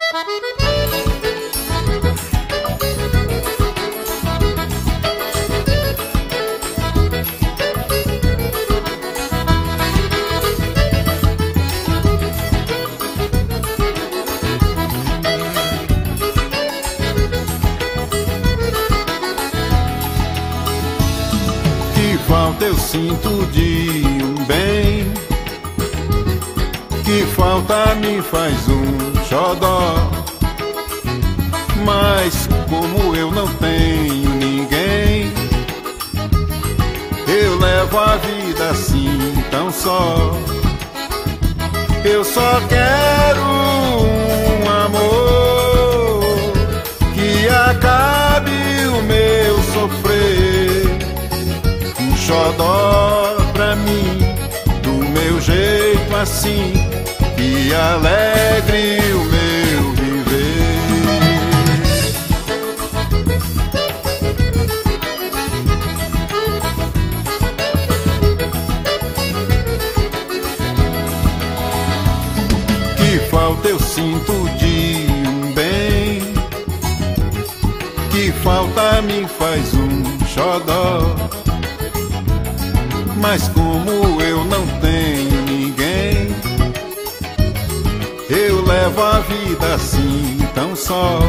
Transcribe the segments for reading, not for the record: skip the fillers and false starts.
Que falta eu sinto de um bem, que falta me faz um xodó. Mas como eu não tenho ninguém, eu levo a vida assim tão só. Eu só quero um amor que acabe o meu sofrer, um xodó pra mim, do meu jeito assim, que alegre o meu viver. Que falta eu sinto de um bem, que falta me faz um xodó. Mas como eu não tenho ninguém, eu levo a vida assim tão só.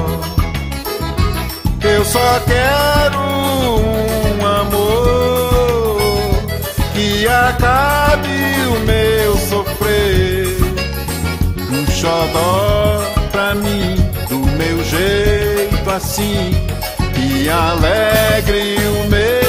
Eu só quero um amor que acabe o meu sofrer, um xodó pra mim, do meu jeito assim, que alegre o meu